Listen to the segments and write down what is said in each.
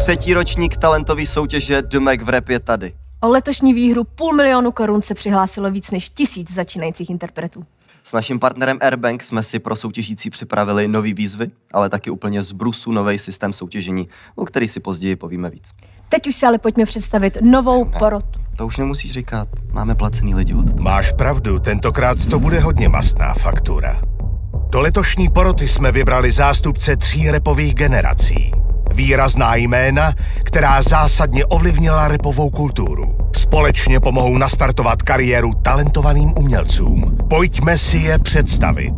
Třetí ročník talentové soutěže The Mac v Rap je tady. O letošní výhru 500 000 korun se přihlásilo víc než 1000 začínajících interpretů. S naším partnerem Airbank jsme si pro soutěžící připravili nový výzvy, ale taky úplně z brusu nový systém soutěžení, o který si později povíme víc. Teď už si ale pojďme představit novou porotu. To už nemusíš říkat, máme placený lidi od. Máš pravdu, tentokrát to bude hodně mastná faktura. Do letošní poroty jsme vybrali zástupce 3 rapových generací. Výrazná jména, která zásadně ovlivnila rapovou kulturu. Společně pomohou nastartovat kariéru talentovaným umělcům. Pojďme si je představit.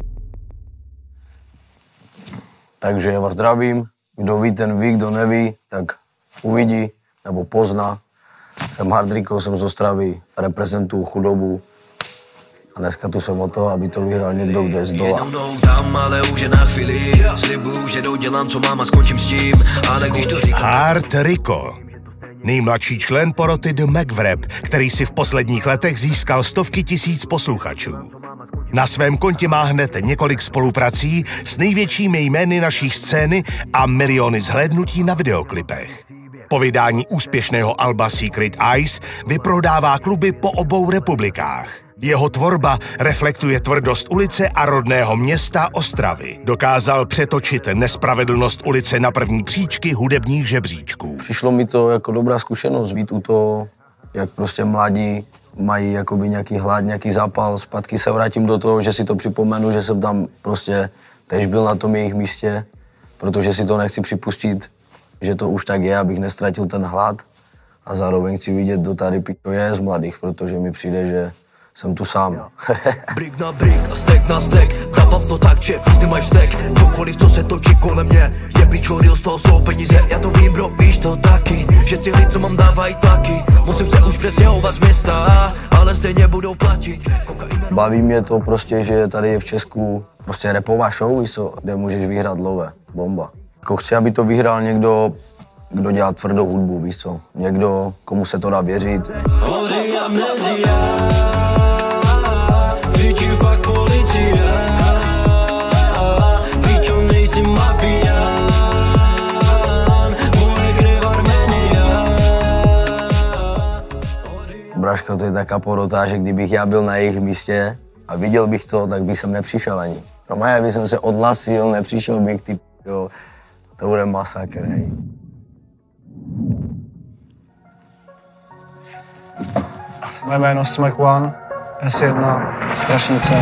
Takže já vás zdravím. Kdo ví, ten ví, kdo neví, tak uvidí nebo pozná. Jsem Hardrico, jsem z Ostravy, reprezentuju chudobu. A dneska tu jsem o to, aby to vyhrál někdo, kdo je z dola. Tam, ale už je na chvíli. Slibuju, že dodělám, co mám a skončím s tím. Ale když to říkám... Hardrico. Nejmladší člen poroty The Mac v Rap, který si v posledních letech získal stovky tisíc posluchačů. Na svém kontě má hned několik spoluprací s největšími jmény naší scény a miliony zhlédnutí na videoklipech. Po vydání úspěšného alba Secret Eyes vyprodává kluby po obou republikách. Jeho tvorba reflektuje tvrdost ulice a rodného města Ostravy. Dokázal přetočit nespravedlnost ulice na první příčky hudebních žebříčků. Přišlo mi to jako dobrá zkušenost, být u toho, jak prostě mladí mají jakoby nějaký hlad, nějaký zápal. Zpátky se vrátím do toho, že si to připomenu, že jsem tam prostě tež byl na tom jejich místě, protože si to nechci připustit, že to už tak je, abych nestratil ten hlad. A zároveň chci vidět, kdo tady pičo je z mladých, protože mi přijde, že jsem tu sám. Brick na brick a stek na stek. Dávám to tak, že každý mají vztek. Cokoliv, co se točí kolem mě, je pičo real, z toho jsou peníze. Já to vím, bro, víš to taky, že ty lidi, co mám, dávají tlaky. Musím se už přestěhovat z města, ale stejně budou platit. Baví mě to prostě, že tady je v Česku prostě rapová show, kde můžeš vyhrát love. Bomba. Jako chci, aby to vyhrál někdo, kdo dělá tvrdou hudbu, víš co? Někdo, komu se to dá věřit. Braško, to je taká porota, že kdybych já byl na jejich místě a viděl bych to, tak bych sem nepřišel ani. Normálně bych se odhlasil, nepřišel bych, ty jo. To bude masakr, hej. Moje jméno Smack One, S1, Strašnice.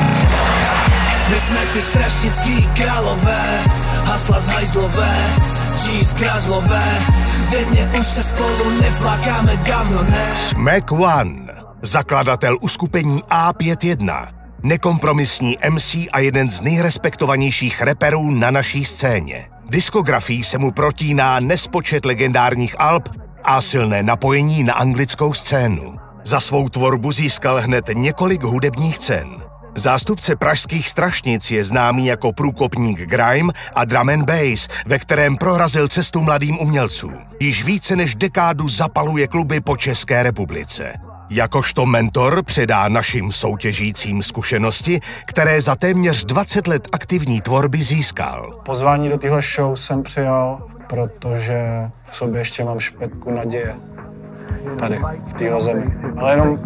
My jsme ty strašnický králové, hasla z hajzlové, G's krážlové, vědně už se spolu nevlákáme dávno, ne? Smack One, zakladatel uskupení A51, nekompromisní MC a jeden z nejrespektovanějších raperů na naší scéně. Diskografií se mu protíná nespočet legendárních alb a silné napojení na anglickou scénu. Za svou tvorbu získal hned několik hudebních cen. Zástupce pražských Strašnic je známý jako průkopník grime a drum and bass, ve kterém prorazil cestu mladým umělcům. Již více než dekádu zapaluje kluby po České republice. Jakožto mentor předá našim soutěžícím zkušenosti, které za téměř 20 let aktivní tvorby získal. Pozvání do téhle show jsem přijal, protože v sobě ještě mám špetku naděje. Tady, v téhle zemi. Ale jenom...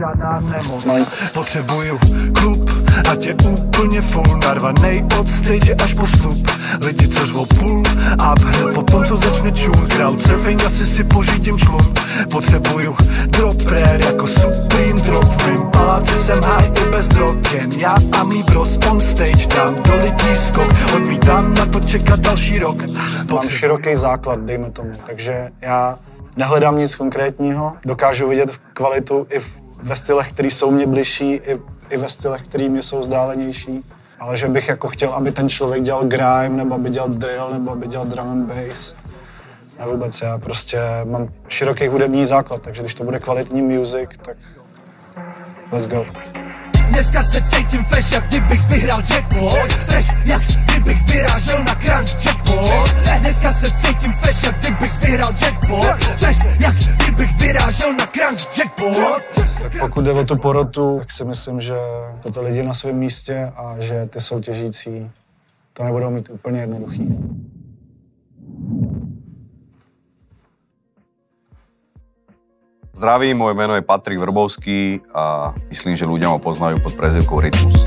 Potřebuju klub, ať je úplně full, narvanej od stage až po vstup. Lidi, co řvou pull up, hned potom, co začne čůl. Crowd surfing, asi si pořídím člun. Potřebuju drop rare jako Supreme drop. V mým paláci jsem high i bez drog. Jen já a mý bros on stage, dám do lidí skok. Odmítám na to čekat další rok. Mám široký základ, dejme tomu, takže já nehledám nic konkrétního, dokážu vidět kvalitu i ve stylech, které jsou mě bližší, i ve stylech, které mě jsou vzdálenější. Ale že bych jako chtěl, aby ten člověk dělal grime, nebo aby dělal drill, nebo aby dělal drum and bass. Ne vůbec, já prostě mám široký hudební základ, takže když to bude kvalitní music, tak let's go. Dneska se cítím fresh, jak kdybych vyhrál jackpot. Fresh, jak kdybych vyrážel na crunch jackpot. Dneska se cítím fresh, jak kdybych vyhrál jackpot. Fresh, jak kdybych vyrážel na crunch jackpot. Tak pokud jde o tu porotu, tak si myslím, že to lidi na svém místě a že ty soutěžící to nebudou mít úplně jednoduchý. Zdravím, moje meno je Patrik Vrbovský a myslím, že ľudia ma poznajú pod prezývkou Rytmus.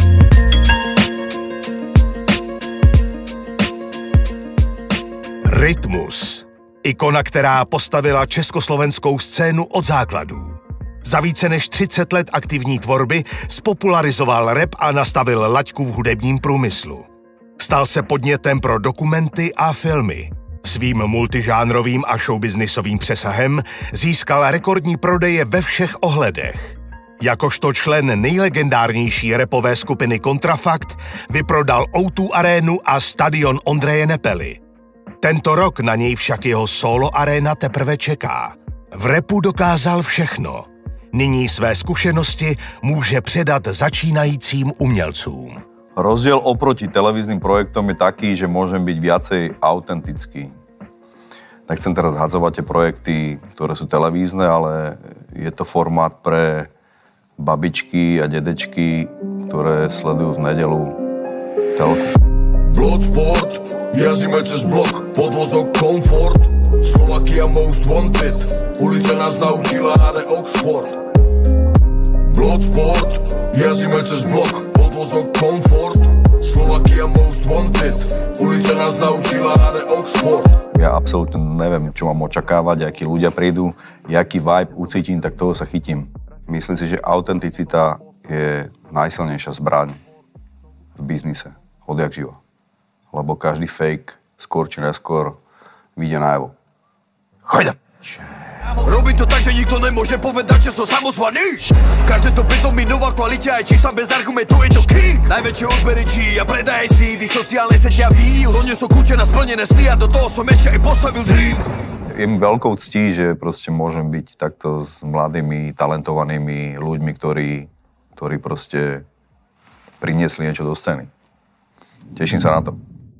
Rytmus. Ikona, která postavila československou scénu od základů. Za více než 30 let aktivní tvorby spopularizoval rap a nastavil laťku v hudebním průmyslu. Stal se podnětem pro dokumenty a filmy. Svým multižánrovým a showbiznisovým přesahem získal rekordní prodeje ve všech ohledech. Jakožto člen nejlegendárnější rapové skupiny Kontrafakt vyprodal O2 arénu a stadion Ondřeje Nepely. Tento rok na něj však jeho solo aréna teprve čeká. V rapu dokázal všechno. Nyní své zkušenosti může předat začínajícím umělcům. Rozdiel oproti televíznym projektom je taký, že môžem byť viacej autentický. Nechcem teraz hadzovať tie projekty, ktoré sú televízne, ale je to formát pre babičky a dedečky, ktoré sledujú v nedeľu telku. Bloodsport, jazdíme cez blok, podvozok Comfort, Slovakia Most Wanted, ulice nás naučila HD Oxford. Bloodsport, jazdíme cez blok, podvozok Comfort, Slovakia Most Wanted, ulice nás naučila HD Oxford. Ja absolútne neviem, čo mám očakávať, akí ľudia prídu, jaký vibe ucítim, tak toho sa chytím. Myslím si, že autenticita je najsilnejšia zbraň v biznise, odjak živa. Lebo každý fake skôr či neskôr vyjde najavo. Choď! Robím to tak, že nikto nemôže povedať, že som samozvaný. V každej to pritomí nová kvalita, aj čísla bez argumentu je to king. Najväčšie odbery G a predaj CD, sociálne sieťa views. Donesol kľúče na splnené sny a do toho som ešte aj postavil dream. Je mi veľkou ctí, že proste môžem byť takto s mladými, talentovanými ľuďmi, ktorí proste priniesli niečo do scény. Teším sa na to.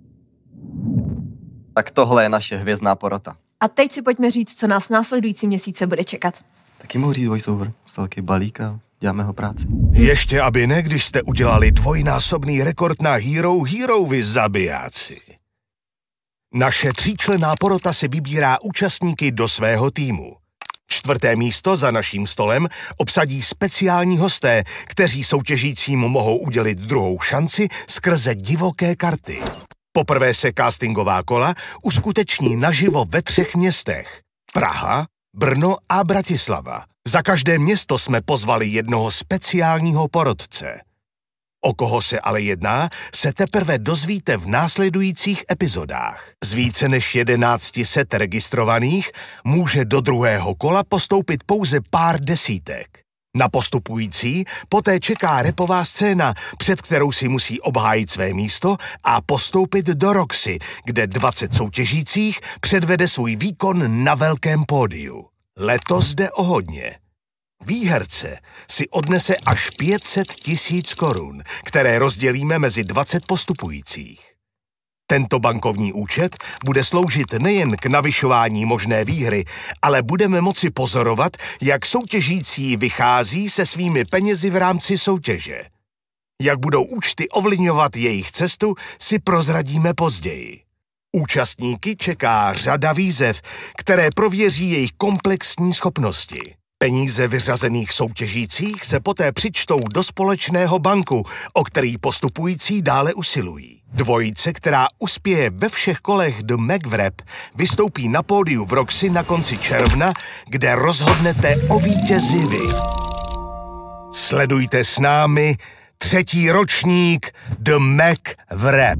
Tak tohle je naše hvězdná porota. A teď si pojďme říct, co nás následující měsíce bude čekat. Taky mohu říct voiceover. Velký balík a děláme ho práci. Ještě aby ne, když jste udělali dvojnásobný rekord na Hero vy zabijáci. Naše tříčlenná porota si vybírá účastníky do svého týmu. 4. místo za naším stolem obsadí speciální hosté, kteří soutěžícím mohou udělit druhou šanci skrze divoké karty. Poprvé se castingová kola uskuteční naživo ve 3 městech. Praha, Brno a Bratislava. Za každé město jsme pozvali jednoho speciálního porotce. O koho se ale jedná, se teprve dozvíte v následujících epizodách. Z více než 1100 registrovaných může do druhého kola postoupit pouze pár desítek. Na postupující poté čeká rapová scéna, před kterou si musí obhájit své místo a postoupit do Roxy, kde 20 soutěžících předvede svůj výkon na velkém pódiu. Letos jde o hodně. Výherce si odnese až 500 000 korun, které rozdělíme mezi 20 postupujících. Tento bankovní účet bude sloužit nejen k navyšování možné výhry, ale budeme moci pozorovat, jak soutěžící vychází se svými penězi v rámci soutěže. Jak budou účty ovlivňovat jejich cestu, si prozradíme později. Účastníky čeká řada výzev, které prověří jejich komplexní schopnosti. Peníze vyřazených soutěžících se poté přičtou do společného banku, o který postupující dále usilují. Dvojice, která uspěje ve všech kolech do McVrap, vystoupí na pódiu v Roxy na konci června, kde rozhodnete o vítězi vy. Sledujte s námi 3. ročník The McVrap.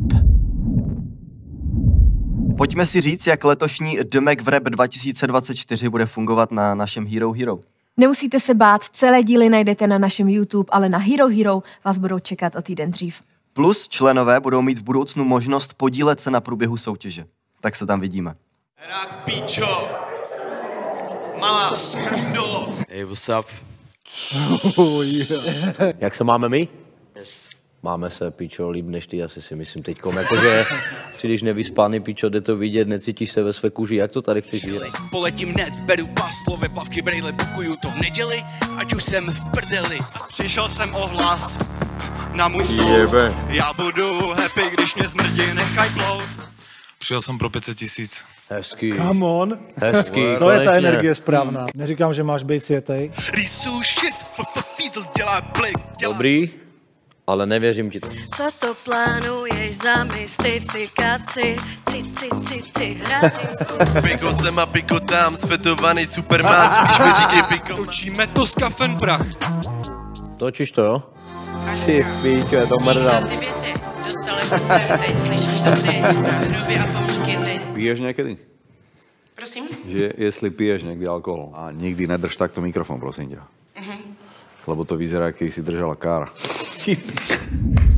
Pojďme si říct, jak letošní The McVrap 2024 bude fungovat na našem Hero. Nemusíte se bát, celé díly najdete na našem YouTube, ale na Hero vás budou čekat o týden dřív. Plus členové budou mít v budoucnu možnost podílet se na průběhu soutěže. Tak se tam vidíme. Rak pičo, malá skundo. Hey, what's up? Oh, yeah. Jak se máme my? Yes. Máme se, pičo, líp než ty, asi si myslím teďkom. Jakože přijdeš nevyspány, pičo, jde to vidět, necítíš se ve své kůži, jak to tady chceš žít? Poletím hned, beru paslové plavky, brejle, bukuju to v neděli, ať už jsem v prdeli. Přišel jsem ohlas na můj soud, já budu happy, když mě smrdí nechaj plout. Přijel jsem pro 500 000. Hezký. Come on. Hezký, To je ta konečně. energie správná. Neříkám, že máš být světej. Rýsů shit, Fízl dělá blik. Dobrý, ale nevěřím ti to. Co to plánuješ za mystifikaci? Ci, hraný. Piko sem a piko tam, svetovaný superman, spíš mi říkej piko. Točíme to z Kafen Prach. Točíš to, jo? Ty píčo, je to mrdám. Dostali se, teď slyšíš to ty. Hruby a pomůžky teď. Piješ někdy? Prosím? Že jestli piješ někdy alkohol a nikdy nedrž takto mikrofon, prosím ťa. Lebo to vyzerá, keď si držala kára.